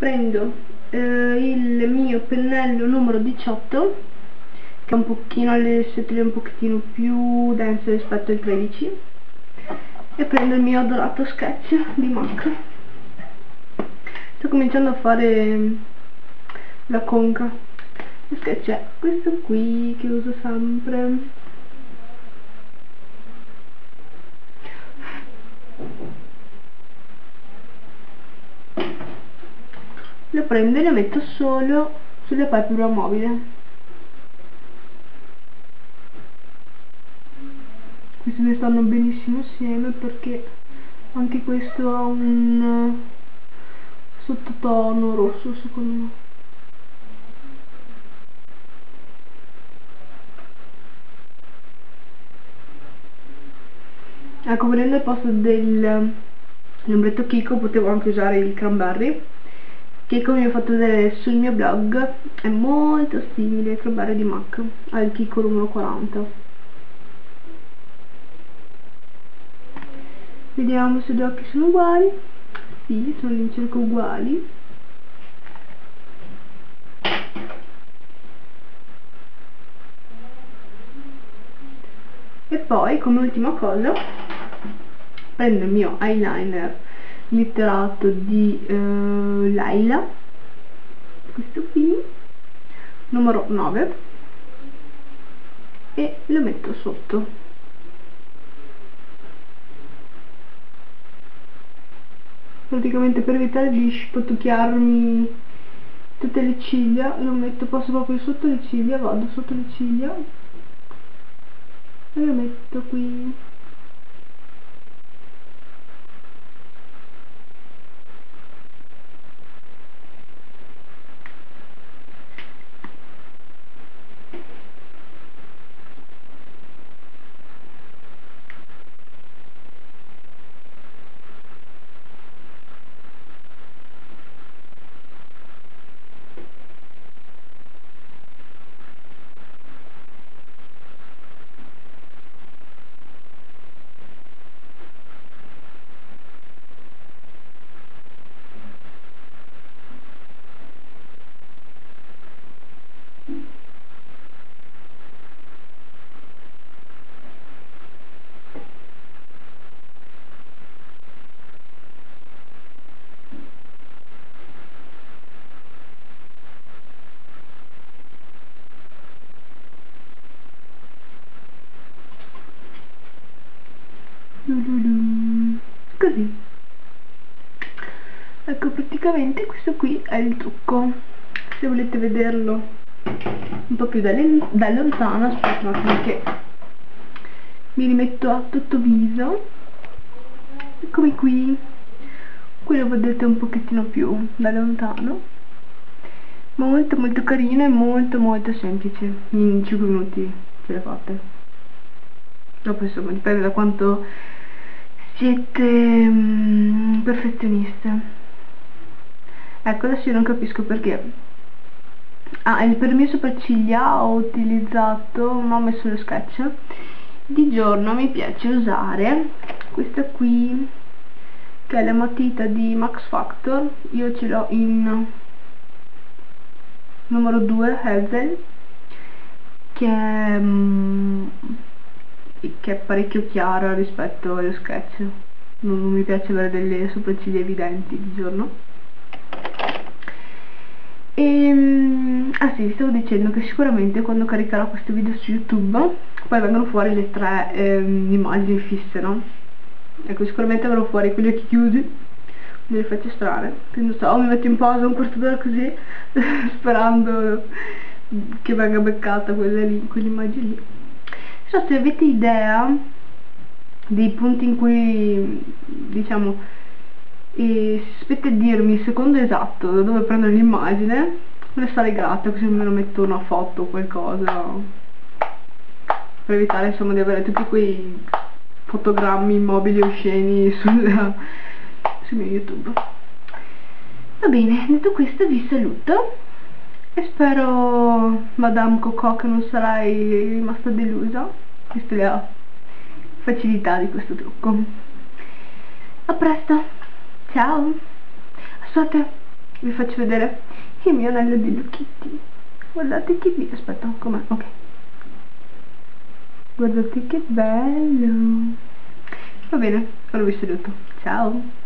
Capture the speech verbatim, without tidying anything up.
prendo eh, il mio pennello numero diciotto, che è un pochino, le setole un pochettino più dense rispetto al tredici, e prendo il mio adorato sketch di MAC. Sto cominciando a fare la conca. Lo sketch è questo qui che uso sempre. Lo prendo e lo metto solo sulla palpebra mobile. Questi due stanno benissimo assieme perché anche questo ha un sottotono rosso, secondo me. Ecco, volendo al posto dell'ombretto Kiko potevo anche usare il cranberry, che come vi ho fatto vedere sul mio blog è molto simile al cranberry di MAC, al Kiko numero quaranta. Vediamo se gli occhi sono uguali. Sì, sono all'incirca uguali. E poi, come ultima cosa, prendo il mio eyeliner glitterato di eh, Laila, questo qui, numero nove, e lo metto sotto. Praticamente per evitare di spottucchiarmi tutte le ciglia lo metto, passo proprio sotto le ciglia, vado sotto le ciglia e lo metto qui. Così. Ecco, praticamente questo qui è il trucco. Se volete vederlo un po' più da, da lontano, aspetta un attimo che mi rimetto a tutto viso. Eccomi qui. Qui lo vedete un pochettino più da lontano. Molto molto carino e molto molto semplice. In cinque minuti ce le fate. Dopo insomma dipende da quanto siete um, perfezioniste. Ecco, adesso io non capisco perché. Ah, il per le mie sopracciglia ho utilizzato, non ho messo lo sketch. Di giorno mi piace usare questa qui, che è la matita di Max Factor. Io ce l'ho in numero due Hazel, che è, um, che è parecchio chiara rispetto allo sketch. Non, non mi piace avere delle sopracciglia evidenti di giorno. E, ah sì, vi stavo dicendo che sicuramente quando caricherò questo video su YouTube poi vengono fuori le tre ehm, immagini fisse, no? Ecco, sicuramente verrò fuori con gli occhi chiusi, me le faccio strane, quindi so, mi metto in pausa un quarto d'ora così sperando che venga beccata quella lì, quell'immagine lì. Non so se avete idea dei punti in cui, diciamo, e se sapete dirmi il secondo esatto da dove prendo l'immagine, me ne sarei grata, così me lo metto una foto o qualcosa, per evitare insomma di avere tutti quei fotogrammi immobili osceni sul, sul mio YouTube. Va bene, detto questo vi saluto e spero, Madame Coco, che non sarai rimasta delusa, vista la facilità di questo trucco. A presto! Ciao! Aspetta, vi faccio vedere il mio anello di Hello Kitty. Guardate che bello, aspetta, com'è? Ok, guardate che bello. Va bene, ora vi saluto, ciao.